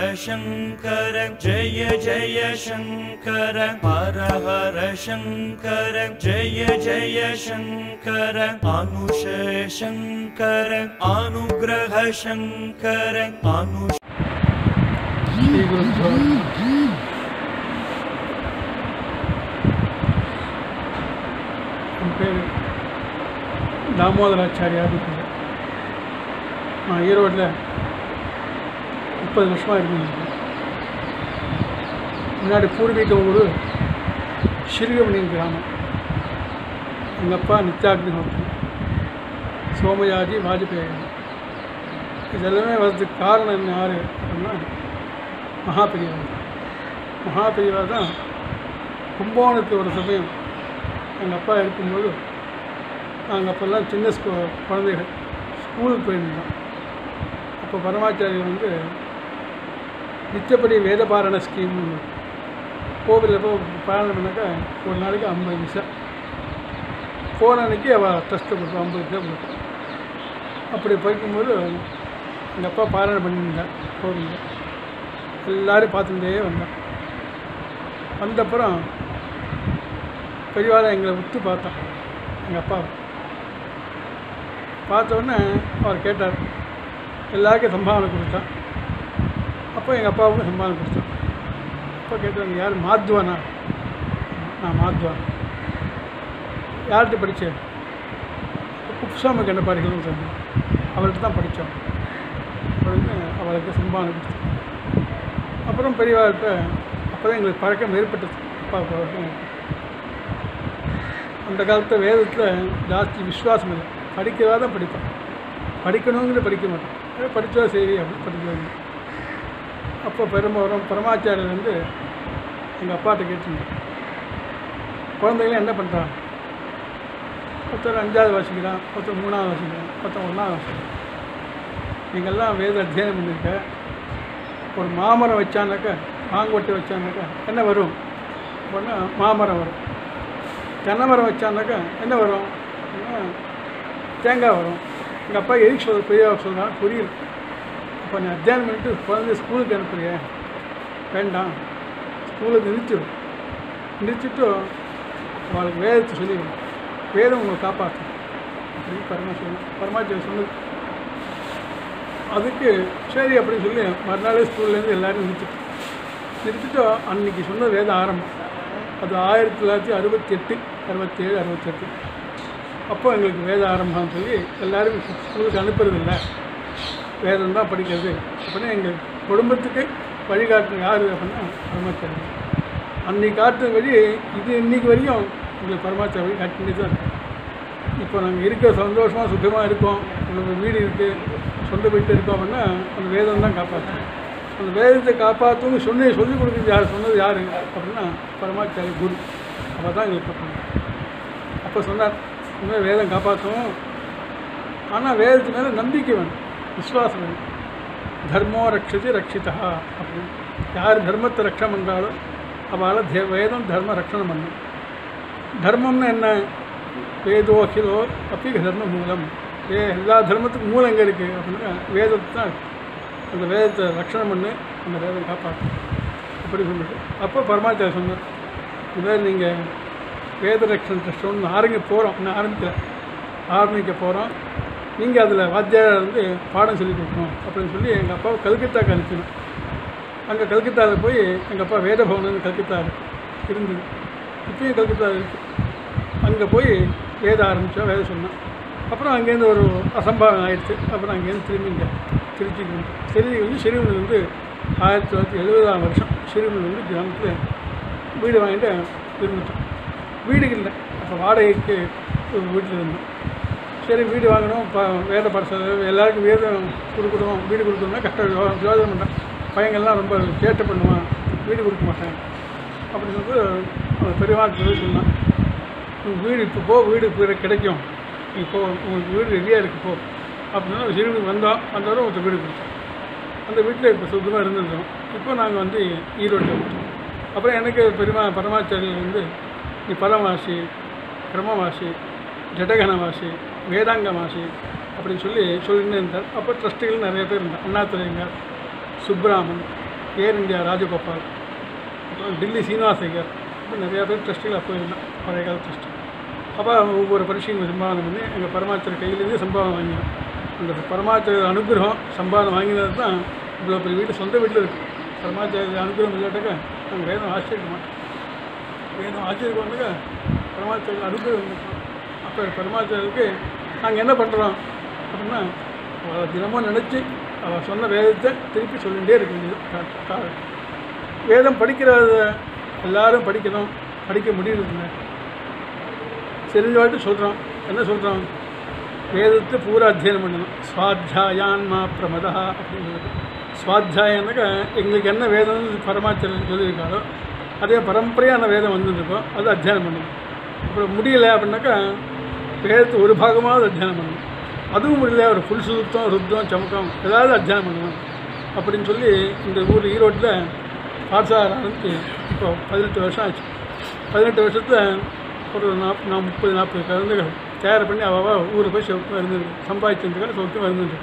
शंकर जय जय शंकर हर हर शंकर जय जय शंकर अनुष शंकर अनुग्रह शंकर अनुष தாமோதராச்சாரியார் நான் ஈரோட்டில் 30 வருஷமாக இருக்கேன். முன்னாடி பூர்வீக ஊர் சிறுகமணியின் கிராமம். எங்கள் அப்பா நித்யாக்னிஹோத்ரி, சோமயாஜி, வாஜ்பேயி. இதெல்லாமே வர்றதுக்கு காரணம் என்ன யார் அப்படின்னா மகாபெரிவா. மகாபெரிவா தான் கும்பகோணத்தில் ஒரு சமயம் எங்கள் அப்பா இருக்கும்போது நாங்கள் அப்போல்லாம் சின்ன குழந்தைகள் ஸ்கூலுக்கு போயிருந்தோம். அப்போ பரமாச்சாரியர் நிச்சயப்படி வேதபாரண ஸ்கீம்னு கோவிலில் போய் பாரணம் பண்ணாக்கா ஒரு நாளைக்கு 50 நிமிஷம், போன அன்றைக்கி அவள் ட்ரஸ்ட்டு கொடுப்போம், 50 நிமிஷம் கொடுப்போம். அப்படி படிக்கும்போது எங்கள் அப்பா பாரணம் பண்ணியிருந்தேன் கோவிலில். எல்லோரும் பார்த்துட்டே வந்தேன். வந்தப்புறம் பெரியவாளை எங்களை விட்டு பார்த்தோம். எங்கள் அப்பா பார்த்தோன்னே அவர் கேட்டார், எல்லாருக்கும் சம்பாவனை கொடுத்தான். அப்போ எங்கள் அப்பாவுக்கும் சம்பாவனை கொடுத்தோம். அப்போ கேட்டாங்க, யார் மாத்வானா? நான் மாத்வான். யார்கிட்ட படித்தேன்? குப்சாம கண்டபாடிகள்னு சொன்னேன். அவர்கிட்ட தான் படித்தோம். அவளுக்கு சம்பாவனை கொடுத்தோம். அப்புறம் பெரியவாழ்கிட்ட அப்போ தான் எங்களுக்கு பழக்கம் ஏற்பட்டது. அப்பா அந்த காலத்தில் வேதத்தில் ஜாஸ்தி விஸ்வாசம் இல்லை. படிக்கிறதா தான் படிப்பேன், படிக்கணுங்கிற படிக்க மாட்டேன். படித்தா சரி அப்படின்னு படிக்கிறாங்க. அப்போ பரமாச்சாரியர் எங்கள் அப்பாட்ட கேட்டுருந்தேன், குழந்தைங்களாம் என்ன பண்ணுறான்? ஒருத்தர் 5ஆவது வாசிக்கிறான், ஒருத்தர் 3ஆவது வாசிக்கிறான், ஒருத்தர் 1ஆவது வாசிக்கிறான். நீங்கள்லாம் வேத அத்தியானம் பண்ணியிருக்க. ஒரு மாமரம் வச்சானாக்கா, மாங்கொட்டை வச்சானாக்கா என்ன வரும் அப்படின்னா மாமரம் வரும். தென்னை மரம் வச்சானாக்கா என்ன வரும்? தேங்காய் வரும். எங்கள் அப்பா எதுக்கு பெரியவா சொல்கிறான் புரியல. அப்போ நீ அத்தியானம் பண்ணிட்டு குழந்தைய ஸ்கூலுக்கு அனுப்புறிய? வேண்டாம், ஸ்கூலுக்கு நிறுத்திட்டு அவளுக்கு வேதத்தை சொல்லிவிடும், வேதம் உங்களை காப்பாற்றும் அப்படின்னு பரமாச்சாரியர் சொன்னது. அதுக்கு சரி அப்படின்னு சொல்லி மறுநாளே ஸ்கூல்லேருந்து எல்லோரும் நிறுத்திட்டு அன்றைக்கி சொன்ன வேதம் ஆரம்பம். அது 1968, 67, 68. அப்போ எங்களுக்கு வேதம் ஆரம்பம்னு சொல்லி எல்லோரும் ஸ்கூலுக்கு அனுப்புறதில்லை, வேதம் தான் படிக்கிறது அப்படின்னா எங்கள் குடும்பத்துக்கு வழிகாட்டு யார் அப்படின்னா பரமாச்சாரியர். அன்றைக்கி காட்டுற வழி இது இன்றைக்கி வரையும் எங்களுக்கு பரமாச்சாரிய வழி காட்டிகிட்டே தான் இருக்கும். இப்போ நாங்கள் இருக்க சந்தோஷமாக சுத்தமாக இருக்கோம், எங்களுக்கு வீடு இருக்குது, சொந்த வீட்டில் இருக்கோம் அப்படின்னா அந்த வேதம் தான் காப்பாற்றும். அந்த வேதத்தை காப்பாற்றும் சொல்லிக் கொடுக்குறது யார், சொன்னது யார் அப்படின்னா பரமாச்சாரிய குரு. அப்போ தான் எங்களுக்கு பார்க்கணும். அப்போ சொன்னார், இன்னும் வேதம் காப்பாற்றும், ஆனால் வேதத்து மேலே நம்பிக்கை வேணும், விஸ்வாசம் வேணும். தர்மோ ரட்சதி ரட்சிதா அப்படின்னு யார் தர்மத்தை ரட்சணம் பண்ணுறாலும் அவளால் வேதம் தர்ம ரட்சணம் பண்ணும். தர்மம்னு என்ன? வேதோ அகிலோ அப்படி தர்ம மூலம். எல்லா தர்மத்துக்கும் மூலம் எங்கே இருக்குது அப்படின்னா வேதத்தை தான். அந்த வேதத்தை ரட்சணம் பண்ணு, அந்த வேதம் காப்பாற்றும் அப்படி சொல்லிட்டு அப்போ பரமாச்சாரிய சொன்னார், இதுமாதிரி நீங்கள் வேத ரட்சண ட்ரஸ்ட் ஒன்று இன்னும் ஆரம்பிக்க போகிறோம், நீங்கள் அதில் வாத்தியார் பாடம் சொல்லிக் கொடுக்கணும் அப்படின்னு சொல்லி எங்கள் அப்பாவை கல்கத்தாவுக்கு அனுப்பினோம். அங்கே கல்கத்தாவில் போய் எங்கள் அப்பா வேத பவன் கல்கத்தா இருந்தது, இப்பயும் கல்கத்தா இருக்குது. அங்கே போய் வேதம் ஆரம்பித்தோம், வேதம் சொன்னோம். அப்புறம் அங்கேருந்து ஒரு அசம்பாவம் ஆகிடுச்சு. அப்புறம் அங்கேருந்து திரும்பி இங்கே திருச்சிக்கு சிறுமணிலேருந்து 1970ஆம் வருஷம் சிறுமணிலேருந்து கிராமத்தில் வீடு வாங்கிட்டு இருந்துட்டோம். வீடு இல்லை, அப்போ வாடகைக்கு ஒரு வீட்டில் இருந்தோம். சரி வீடு வாங்கணும், வேத பாடசாலை எல்லாருக்கும் வேதம் கொடுக்கணும், வீடு கொடுக்கணும்னா கஷ்டம் யோசனை பண்ணுறேன். பையங்கள்லாம் ரொம்ப சேட்டை பண்ணுவான், வீடு கொடுக்க மாட்டேன் அப்படின்னு சொல்லிட்டு பெரியவாட்டு சொன்னான், வீடு இப்போ வீடு கிடைக்கும், இப்போ உங்களுக்கு வீடு ரெடியாக இருக்குது போ அப்படின்னா சிறுவனுக்கு வந்தவரும் ஒருத்தர் வீடு கொடுத்தோம். அந்த வீட்டில் இப்போ சுத்தமாக இருந்திருந்தோம். இப்போ நாங்கள் ஈரோட்டில் விட்டோம். அப்புறம் எனக்கு பரமாச்சாரியர் நீ பரமவாசி, கிரமவாசி, ஜடகணவாசி, வேதாங்கவாசி அப்படின்னு சொல்லிட்டு இருந்தார். அப்போ ட்ரஸ்ட்டுகள் நிறைய பேர் இருந்தார். அண்ணாதுரைங்க, சுப்ராமன், ஏர் இந்தியா ராஜகோபால், அப்புறம் டெல்லி சீனிவாச ஐயர், அப்புறம் நிறையா பேர் ட்ரஸ்டிகளாக போயிருந்தேன், பழைய கால ட்ரஸ்ட். அப்போ ஒவ்வொரு பரீட்சையும் சம்பாதனம் பண்ணி எங்கள் பரமாச்சார கையிலேருந்து சம்பாதனம் வாங்கினோம். அந்த பரமாச்சார அனுகிரகம் சம்பாதனம் வாங்கினது தான் இவ்வளோ பெரிய வீடு சொந்த வீட்டில் இருக்குது. பரமாச்சார அனுகிரகம் இல்லாட்டாக்கா நாங்கள் வேதம் ஆச்சரிக்க மாட்டோம். வேதம் ஆச்சரிக்க வந்தாக்கா பரமாச்சார அனுகிரகம் இருக்கும். அப்போ பரமாச்சாரருக்கு நாங்கள் என்ன பண்ணுறோம் அப்படின்னா, அவளை தினமும் நினச்சி அவள் சொன்ன வேதத்தை திருப்பி சொல்லிகிட்டே இருக்க வேண்டியது. வேதம் படிக்கிறத எல்லோரும் படிக்கணும், படிக்க முடியுதுங்க. தெரிஞ்சவாட்டு சொல்கிறோம். என்ன சொல்கிறோம்? வேதத்தை பூரா அத்தியனம் பண்ணணும். ஸ்வாத்தியாயான்மா பிரமதா அப்படின்னு சொல்லிட்டு, ஸ்வாத்தியாயம்னாக்கா எங்களுக்கு என்ன வேதம் பரமாச்சாரம் சொல்லியிருக்காரோ அதே பரம்பரையான வேதம் வந்துருக்கோம், அது அத்தியானம் பண்ணணும். அப்புறம் முடியலை அப்படின்னாக்கா வேதத்தை ஒரு பாகமாவது அத்தியானம் பண்ணணும். அதுவும் முடியல, ஒரு புல் சுத்தம் ருத்தம் சமக்கம் ஏதாவது அத்தியானம் பண்ணணும் அப்படின்னு சொல்லி இந்த ஊர் ஈரோட்டில் பாடசாலை ஆரம்பித்து இப்போ 18 வருஷம் ஆச்சு. 18 வருஷத்தில் ஒரு 30-40 குழந்தைகள் தயார் பண்ணி அவள் ஊருக்கு போய் இருந்துருக்கு, சம்பாதிச்சிருந்துருக்கா, சௌக்கியம் இருந்துருக்கு.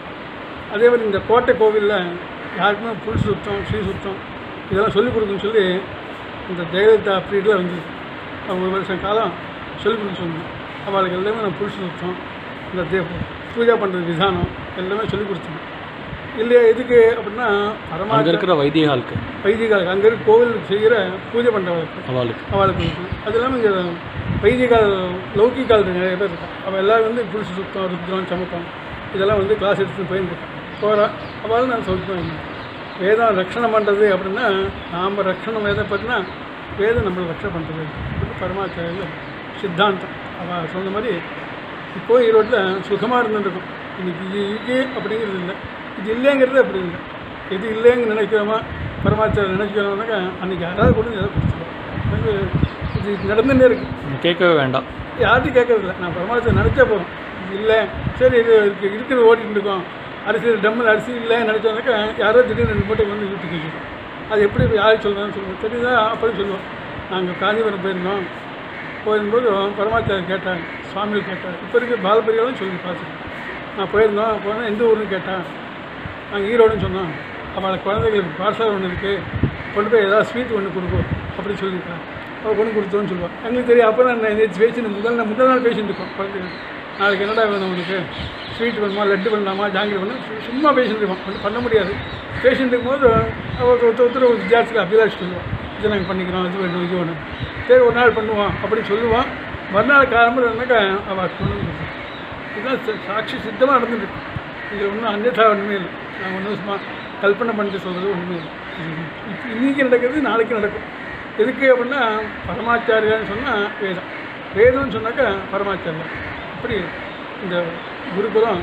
அதே மாதிரி இந்த கோட்டை கோவிலில் யாருக்குமே புல் சுத்தம் ஸ்ரீ சுத்தம் இதெல்லாம் சொல்லிக் கொடுக்குன்னு சொல்லி இந்த ஜெயலலிதா பீரியடில் வந்துருக்கு. ஒரு வருஷம் காலம் சொல்லிக் கொடுக்க சொன்னோம். அவளுக்கு எல்லாமே நான் புல் சுத்தம், இந்த பூஜை பண்ணுறது விதானம் எல்லாமே சொல்லிக் கொடுத்தோம். இல்லையா எதுக்கு அப்படின்னா பரமாச்சார இருக்கிற வைதிகாலுக்கு அங்கே இருக்க கோவிலுக்கு செய்கிற பூஜை பண்ணுறவளுக்கு அவளுக்கு அது இல்லாமல் இங்கே வைதிகால் லௌகிகால் நிறைய பேர் இருக்கான். அவள் எல்லோரும் வந்து புருஷ சுத்தம் ருத்ரம் சமக்கம் இதெல்லாம் வந்து கிளாஸ் எடுத்துகிட்டு போயிருக்கான். போகிறா அவளும் நான் சொல்லிட்டு வேதம் ரட்சணை பண்ணுறது அப்படின்னா நாம் ரட்சணம் வேதம் பார்த்தீங்கன்னா வேதம் நம்மளை ரட்சணை பண்ணுறது பரமாச்சாரிய சித்தாந்தம். அவள் சொன்ன மாதிரி இப்போது ஈரோட்டில் சுகமாக இருந்துருக்கும். இன்றைக்கி இது இருக்கு அப்படிங்கிறது இல்லை, இது இல்லைங்கிறது அப்படி இல்லை. எது இல்லைன்னு நினைக்கிறோமா பரமாச்சாரம் நினைக்கிறோம்னாக்கா அன்றைக்கி யாராவது கூட எதை கொடுத்துருவோம். இது நடந்துகிட்டே இருக்குது, கேட்கவே வேண்டாம், யார்ட்டும் கேட்கறதில்ல. நான் பரமாச்சாரம் நினச்சா போகிறோம், இது இல்லை சரி இது இருக்கிறது ஓட்டிகிட்டு இருக்கோம். அரிசி டம்மில் அரிசி இல்லை நினச்சோன்னாக்கா யாரோ திடீர்னு 2 மூட்டை வந்து வீட்டுக்கு வச்சுருக்கோம். அது எப்படி யார் சொல்கிறான்னு சொல்லுவோம், சரிதான் அப்படின்னு சொல்லுவோம். நாங்கள் காஞ்சிபுரம் போயிருந்தோம், பரமாச்சாரம் கேட்டாங்க, சுவாமிகள் கேட்டார். இப்போ இருக்க பாலபரியாலும் சொல்லி பார்த்துருக்கேன். நான் போனேன் எந்த ஊருன்னு கேட்டேன், நாங்கள் ஈரோடுன்னு சொன்னோம். அவளை குழந்தைகளுக்கு பார்சல் ஒன்று இருக்குது, கொண்டு போய் ஏதாவது ஸ்வீட் ஒன்று கொடுப்போம் அப்படின்னு சொல்லியிருக்கேன். அவள் கொண்டு கொடுத்தோன்னு சொல்லுவாள். எங்களுக்கு தெரியும். அப்போ நான் பேசிட்டு முதல் நாள் பேசிட்டு இருக்கோம். குழந்தைகள் நாளைக்கு என்னடா வேணும் உனக்கு, ஸ்வீட் வேணுமா, லட்டு பண்ணலாமா, ஜாங்கிரி பண்ணலாம், சும்மா பேசிட்டு இருக்கோம். பண்ண முடியாது. பேசிட்டு இருக்கும்போது ஒருத்தர் ஒரு வித்தியாசத்தில் அபிலாஷ் சொல்லுவாள், இதை நாங்கள் பண்ணிக்கிறோம், இது வேணும் இது வேணும், சரி ஒரு நாள் பண்ணுவோம் அப்படின்னு சொல்லுவான். மறுநாள் காலம்பரம் இருந்தாக்கா அவள் கொண்டு வந்து இதுதான் சாட்சி சித்தமாக நடந்துருக்கு. இதில் ஒன்றும் அந்நியதா ஒன்றுமே இல்லை. நாங்கள் ஒன்றும் சும்மா கல்பனை பண்ணிட்டு சொல்கிறது ஒன்றுமே இல்லை. இப்போ இன்றைக்கி நடக்கிறது நாளைக்கு நடக்கும். எதுக்கு அப்படின்னா பரமாச்சாரியான்னு சொன்னால் வேதம்னு சொன்னாக்கா பரமாச்சாரியா. அப்படி இந்த குருகுலம்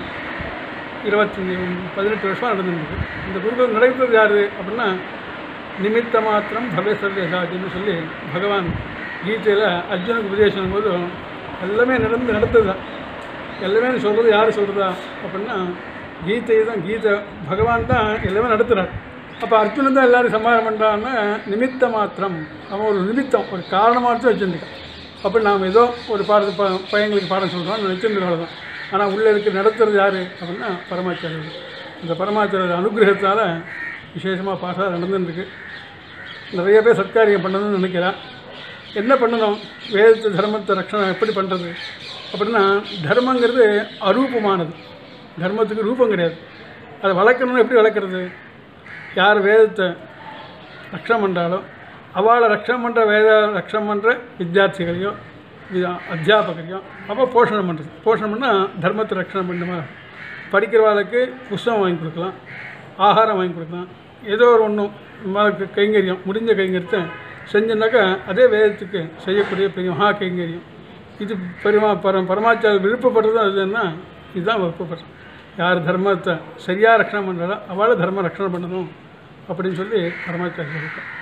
18 வருஷமாக நடந்துருக்கு. இந்த குருகுலம் நடக்கிறது யார் அப்படின்னா நிமித்த மாத்திரம் பவேசர்வேசாஜின்னு சொல்லி பகவான் கீதையில் அர்ஜுனுக்கு உபதேசம் போது எல்லாமே நடந்தது தான். எல்லாமே சொல்கிறது யார் சொல்கிறதா அப்படின்னா கீதை தான். கீதை பகவான் தான் எல்லாமே நடத்துகிறார். அப்போ அர்ஜுனன் தான் எல்லோரும் சமாதானம் பண்ணுறான்னா நிமித்த மாத்திரம், அவன் ஒரு நிமித்தம் ஒரு காரணமாக வச்சுருக்கான். அப்போ நாம் ஏதோ ஒரு பையங்களுக்கு பாடம் சொல்கிறோம் நினச்சிருந்தோம் தான். ஆனால் உள்ளே இருக்க நடத்துகிறது யார் அப்படின்னா பரமாச்சாரியர். இந்த பரமாச்சாரியர் அனுகிரகத்தால் விசேஷமாக பாசாக நடந்துருக்கு. நிறைய பேர் சத்காரியம் பண்ணணும்னு நினைக்கிறேன். என்ன பண்ணணும், வேதத்தை தர்மத்தை ரட்சணம் எப்படி பண்ணுறது அப்படின்னா தர்மங்கிறது அரூபமானது, தர்மத்துக்கு ரூபம் கிடையாது. அதை வளர்க்கணும்னு எப்படி வளர்க்குறது, யார் வேதத்தை ரட்சணம் பண்ணுறாலோ அவளை ரட்சணம் பண்ணுற ரட்சணம் பண்ணுற வித்தியார்த்திகளையோ அத்தியாபகரையோ அப்போ போஷணம் பண்ணுறது. போஷணம் பண்ணால் தர்மத்தை ரட்சணம் பண்ணுமா. படிக்கிறவாளுக்கு புஸ்தகம் வாங்கி கொடுக்கலாம், ஆகாரம் வாங்கி கொடுக்கலாம், ஏதோ ஒரு ஒன்று கைங்கரியம் முடிஞ்ச கைங்கரியத்தை செஞ்சோன்னாக்கா அதே வேதத்துக்கு செய்யக்கூடிய பெரிய மகா கைங்கரியம். இது பரமாச்சாரம் விருப்பப்படுறது அதுன்னா இதுதான் விருப்பப்படுறது. யார் தர்மத்தை சரியாக ரட்சணம் பண்ணுறாலோ அவளை தர்மம் ரட்சணம் பண்ணணும் அப்படின்னு சொல்லி பரமாச்சாரம் இருக்கேன்.